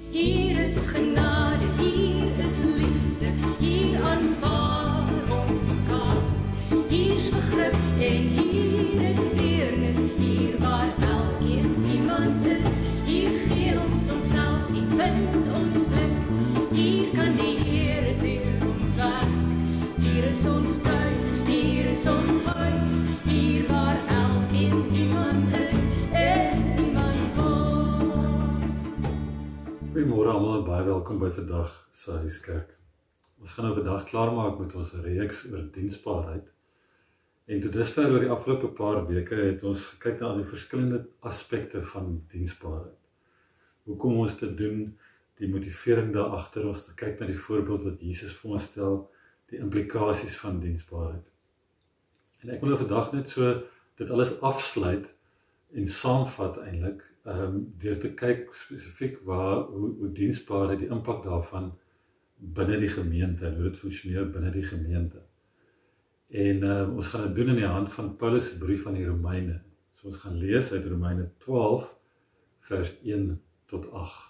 Hier is genade, hier is liefde, hier aanvaar ons mekaar. Hier's begrip en hier is deernis, hier waar elkeen iemand is. Hier gee ons onsself en vind ons plek. Hier kan die Here deur ons werk. Hier is ons thuis, hier is ons huis, hier waar elkeen iemand is en iemand word. Goeiemôre almal en baie welkom by vandag se Huiskerk. Ons gaan nou vandag klaarmaak met ons reeks oor diensbaarheid. En tot dusver oor die afgelope paar weke het ons gekyk na al die verskillende aspekte van diensbaarheid. Hoekom ons dit doen, die motivering daar agter, ons te kyk na die voorbeeld wat Jesus vir ons stel, die implikasies van diensbaarheid. En ek wil nou vandag net so dit alles afsluit en saamvat eintlik, deur te kyk spesifiek hoe diensbaarheid, die impak daarvan binne die gemeente en hoe dit funksioneer binne die gemeente. En ons gaan dit doen in die hand van Paulus se brief aan die Romeine. So ons gaan lees uit Romeine 12 vers 1 tot 8.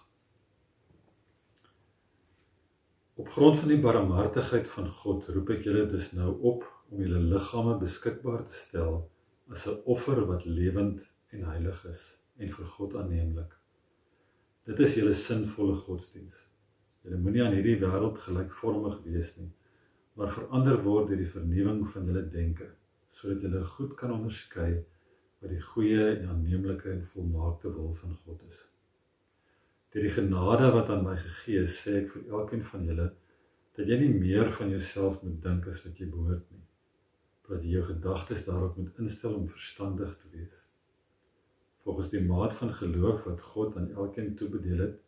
Op grond van die barmhartigheid van God roep ek julle dus nou op om julle liggame beskikbaar te stel as 'n offer wat lewend en heilig is en vir God aanneemlik. Dit is julle sinvolle godsdiens. Julle moenie aan hierdie wêreld gelykvormig wees nie, maar verander word deur die vernuwing van julle denke, sodat julle goed kan onderskei wat die goeie en aanneemlike en volmaakte wil van God is. Deur die genade wat aan my gegee is, sê ek vir elkeen van julle, dat jy nie meer van jouself moet dink as wat jy behoort nie, dat jy jou gedagtes daarop moet instel om verstandig te wees. Volgens die maat van geloof wat God aan elkeen toebedeel het,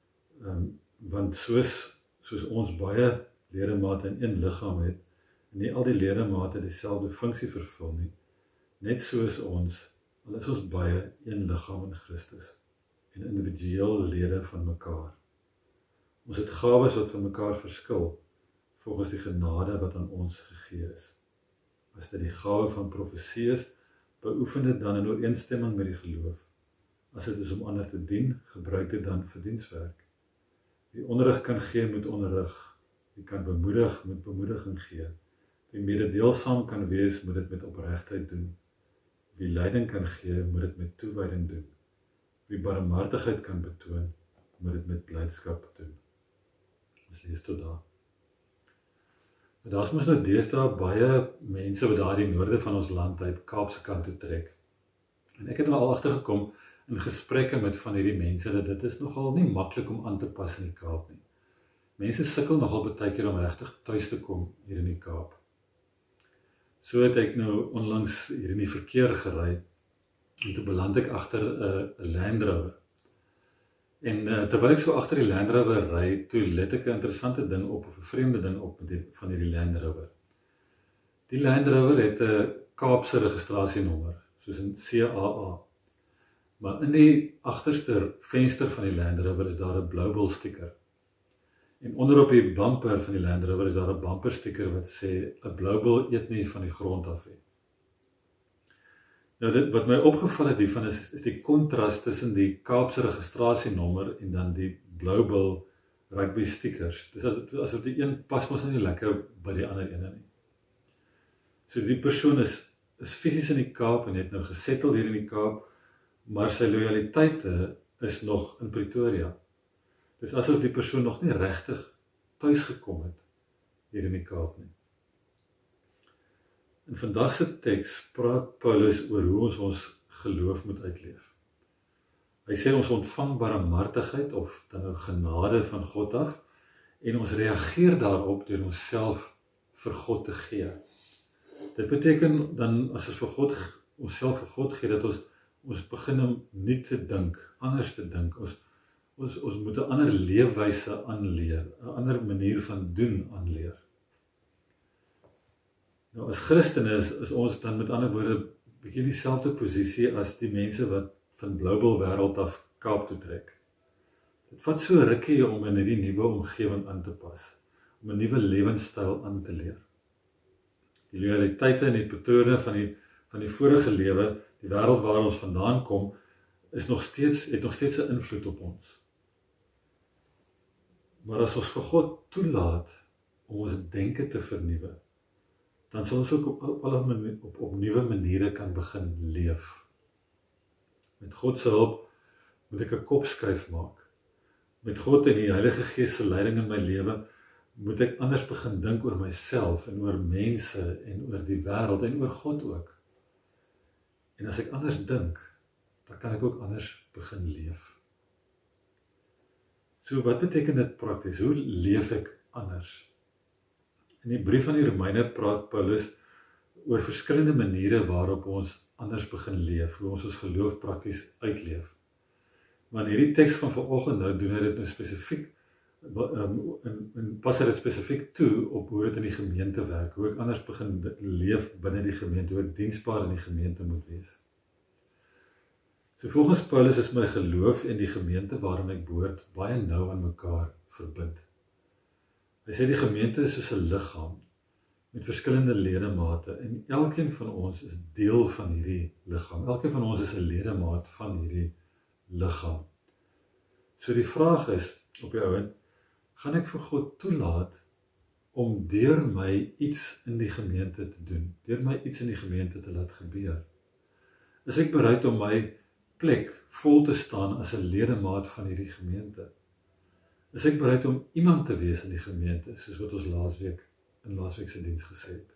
want soos ons baie ledemate in een liggaam het, en nie al die ledemate dieselfde funksie vervul nie, net soos ons, al is ons baie een liggaam in Christus, en individueel lede van mekaar. Ons het gawes wat van mekaar verskil, volgens die genade wat aan ons gegee is. As dit die gawe van profesie is, beoefen dit dan in ooreenstemming met die geloof. As dit is om ander te dien, gebruik dit dan vir dienswerk. Wie onderrig kan gee, moet onderrig. Wie kan bemoedig, moet bemoediging gee. Wie mededeelsaam kan wees, moet dit met opregtheid doen. Wie leiding kan gee, moet dit met toewyding doen. Wie barmhartigheid kan betoon, moet dit met blydskap doen. Ons lees tot daar. Daar's mos nou deesdae baie mense wat daar die noorde van ons land uit Kaapse kant toe trek. En ek het al agtergekom in gesprekke met van hierdie mense dat dit is nogal nie maklik om aan te pas in die Kaap nie. Mense sukkel nogal baie keer om regtig tuis te kom hier in die Kaap. So het ek nou onlangs hier in die verkeer gery en toe beland ek agter 'n Land Rover. En terwyl ek so agter die Land Rover ry, toe let ek 'n interessante ding op, of 'n vreemde ding op van hierdie Land Rover. Die Land Rover het 'n Kaapse registrasienommer, soos in CAA. Maar in die agterste venster van die Land Rover is daar 'n Blauwbil sticker. En onderop die bumper van die Land Rover is daar 'n bumper sticker wat sê 'n Blauwbil eet nie van die grond af nie. Nou wat my opgeval het hiervan is die kontras tussen die Kaapse registrasienommer en dan die Blauwbil rugby stickers. Dis asof die een pas mos nie lekker by die ander ene nie. So die persoon is fisies in die Kaap en het nou gesettel hier in die Kaap, maar sy loyaliteite is nog in Pretoria. Dis asof die persoon nog nie regtig tuis gekom het hier in die Kaap nie. In vandag se teks praat Paulus oor hoe ons geloof moet uitleef. Hy sê ons ontvang barmhartigheid of dan nou genade van God af en ons reageer daarop deur onsself vir God te gee. Dit beteken dan as ons onsself vir God gee, dat ons begin om nie te dink, anders te dink. Ons moet 'n ander leefwyse aanleer, 'n ander manier van doen aanleer. Nou as Christene is ons dan met ander woorde bietjie dieselfde posisie as die mense wat van Blauwbil wêreld af Kaap toe trek. Dit vat so rukkie om in hierdie nuwe omgewing aan te pas, om 'n nuwe lewenstyl aan te leer. Die loyaliteite en die patrone van die vorige lewe, die wêreld waar ons vandaan kom, het nog steeds 'n invloed op ons. Maar as ons vir God toelaat om ons denke te vernuwe, dan sal ons ook op nuwe maniere kan begin leef. Met God se hulp moet ek 'n kopskuif maak. Met God en die Heilige Gees se leiding in my lewe moet ek anders begin dink oor myself en oor mense en oor die wêreld en oor God ook. En as ek anders dink, dan kan ek ook anders begin leef. So wat beteken dit prakties? Hoe leef ek anders? In die brief aan die Romeine praat Paulus oor verskillende maniere waarop ons anders begin leef, hoe ons geloof prakties uitleef. Maar in hierdie teks van vanoggend nou doen hy dit nou spesifiek, en pas hy dit spesifiek toe op hoe dit in die gemeente werk, hoe ek anders begin leef binne die gemeente, hoe ek diensbaar in die gemeente moet wees. So volgens Paulus is my geloof en die gemeente waarin ek behoort baie nou aan mekaar verbind. Hy sê die gemeente is soos 'n liggaam met verskillende ledemate en elkeen van ons is deel van hierdie liggaam. Elkeen van ons is 'n ledemaat van hierdie liggaam. So die vraag is op die ouend, gaan ek vir God toelaat om deur my iets in die gemeente te doen, deur my iets in die gemeente te laat gebeur? Is ek bereid om my plek vol te staan as 'n ledemaat van hierdie gemeente? Is ek bereid om iemand te wees in die gemeente, soos wat ons laasweek se diens gesê het?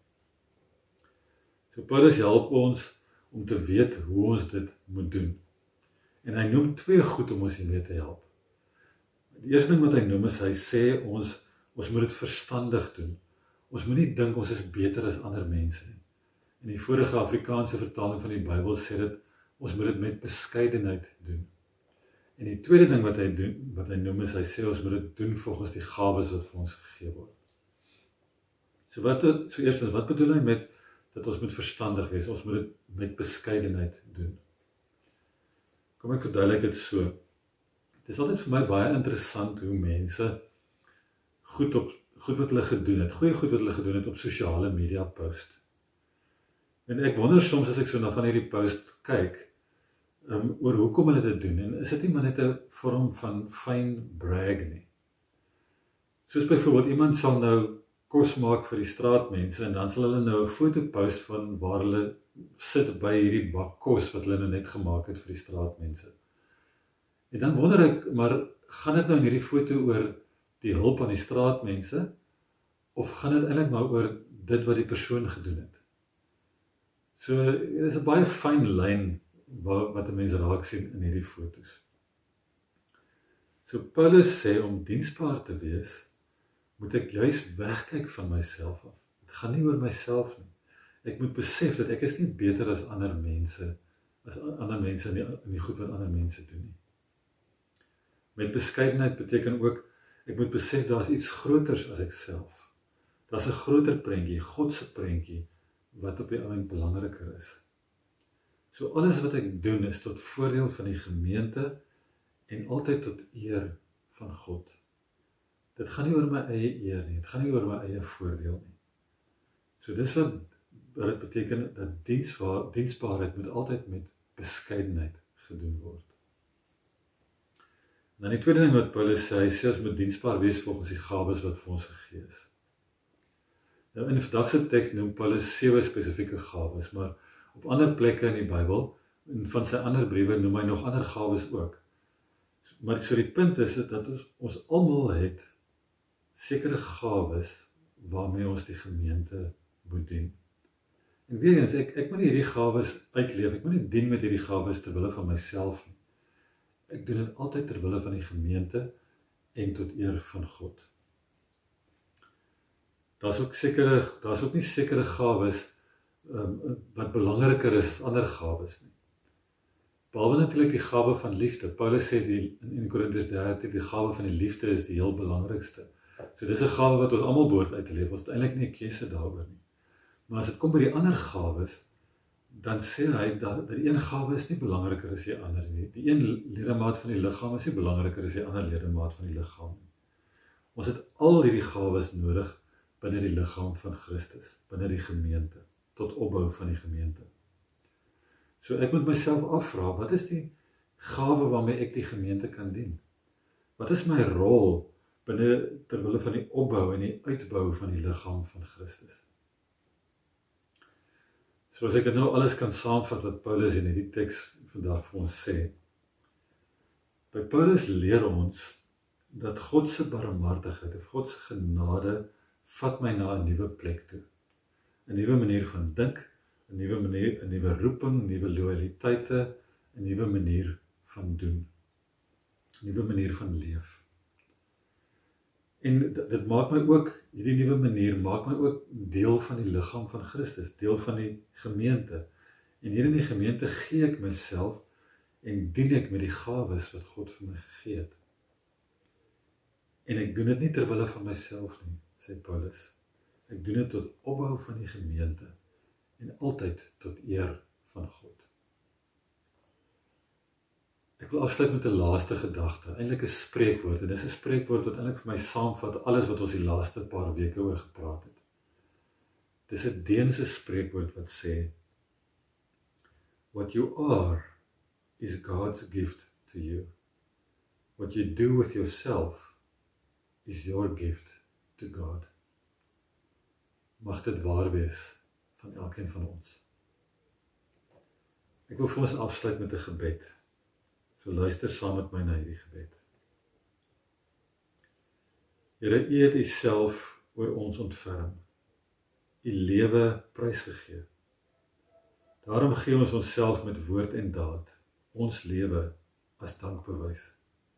So Paulus help ons om te weet hoe ons dit moet doen. En hy noem 2 goed om ons hiermee te help. Die eerste ding wat hy noem is, hy sê ons moet dit verstandig doen. Ons moet nie dink ons is beter as ander mense nie. In die vorige Afrikaanse vertaling van die Bybel sê dit, ons moet dit met beskeidenheid doen. En die tweede ding wat hy noem is, hy sê ons moet dit doen volgens die gawes wat vir ons gegee word. So eerstens, wat bedoel hy met dat ons moet verstandig wees? Ons moet dit met beskeidenheid doen. Kom ek verduidelik dit so. Dit is altyd vir my baie interessant hoe mense goed wat hulle gedoen het, goeie goed wat hulle gedoen het op sosiale media post. En ek wonder soms as ek so na van hierdie post kyk, oor hoekom hulle dit doen, en is dit nie maar net 'n vorm van fyn brag nie. Soos byvoorbeeld, iemand sal nou kos maak vir die straatmense, en dan sal hulle nou 'n foto post van waar hulle sit by hierdie bak kos wat hulle nou net gemaak het vir die straatmense. En dan wonder ek, maar gaan dit nou in hierdie foto oor die hulp aan die straatmense, of gaan dit eintlik maar oor dit wat die persoon gedoen het? So, dit is 'n baie fyn lyn wat 'n mens raak sien in hierdie foto's. So Paulus sê om diensbaar te wees, moet ek juis wegkyk van myself af. Dit gaan nie oor myself nie. Ek moet besef dat ek is nie beter as ander mense in die goed wat ander mense doen nie. Met beskeidenheid beteken ook, ek moet besef daar is iets groters as ek self. Daar's 'n groter prentjie, God se prentjie, wat op die ouend belangriker is. So alles wat ek doen is tot voordeel van die gemeente en altyd tot eer van God. Dit gaan nie oor my eie eer nie, dit gaan nie oor my eie voordeel nie. So dis wat dit beteken dat diensbaarheid moet altyd met beskeidenheid gedoen word. Dan die tweede ding wat Paulus sê, hy sê ons moet diensbaar wees volgens die gawes wat vir ons gegee is. Nou in die vandag se teks noem Paulus 7 spesifieke gawes, maar op ander plekke in die Bybel en van sy ander briewe noem hy nog ander gawes ook. Maar so die punt is dat ons almal het sekere gawes waarmee ons die gemeente moet dien. En weer eens, ek moet nie hierdie gawes uitleef, ek moet nie dien met hierdie gawes ter wille van myself nie. Ek doen dit altyd ter wille van die gemeente en tot eer van God. Daar's ook nie sekere gawes wat belangriker is as ander gawes nie. Behalwe natuurlik die gawe van liefde. Paulus sê in 1 Korintiërs 13, die gawe van die liefde is die heel belangrikste. So dis 'n gawe wat ons almal behoort uit te leef. Ons het eintlik nie 'n keuse daaroor nie. Maar as dit kom by die ander gawes, dan sê hy dat die een gawe is nie belangriker as die ander nie. Die een ledemaat van die liggaam is nie belangriker as die ander ledemaat van die liggaam nie. Ons het al hierdie gawes nodig binne die liggaam van Christus, binne die gemeente, tot opbou van die gemeente. So ek moet myself afvra, wat is die gawe waarmee ek die gemeente kan dien? Wat is my rol binne terwille van die opbou en die uitbou van die liggaam van Christus. So as ek dit nou alles kan saamvat wat Paulus in hierdie teks vandag vir ons sê. By Paulus leer ons dat God se barmhartigheid of God se genade vat my na 'n nuwe plek toe. 'n Nuwe manier van dink, 'n nuwe manier, 'n nuwe roeping, nuwe loyaliteite, 'n nuwe manier van doen, 'n nuwe manier van leef. En dit maak my ook, hierdie nuwe manier maak my ook deel van die liggaam van Christus, deel van die gemeente. En hier in die gemeente gee ek myself en dien ek met die gawes wat God vir my gegee het. En ek doen dit nie ter wille van myself nie, sê Paulus. Ek doen dit tot opbou van die gemeente en altyd tot eer van God. Ek wil afsluit met 'n laaste gedagte, eintlik 'n spreekwoord, en dis 'n spreekwoord wat eintlik vir my saamvat alles wat ons die laaste paar weke oor gepraat het. Dis 'n Deense spreekwoord wat sê, "What you are is God's gift to you. What you do with yourself is your gift to God." Mag dit waar wees van elkeen van ons. Ek wil vir ons afsluit met 'n gebed. So luister saam met my na hierdie gebed. Here, U het Uself oor ons ontferm, U lewe prysgegee. Daarom gee ons onsself met woord en daad, ons lewe as dankbewys.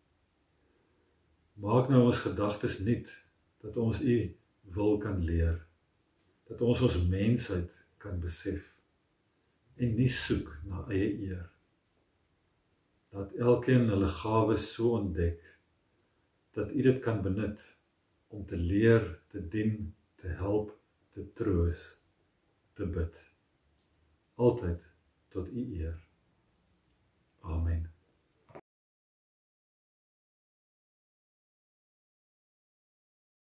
Maak nou ons gedagtes nuut, dat ons U wil kan leer, dat ons mensheid kan besef, en nie soek na eie eer. Laat elkeen hulle gawes so ontdek, dat U dit kan benut, om te leer, te dien, te help, te troos, te bid. Altyd tot U eer.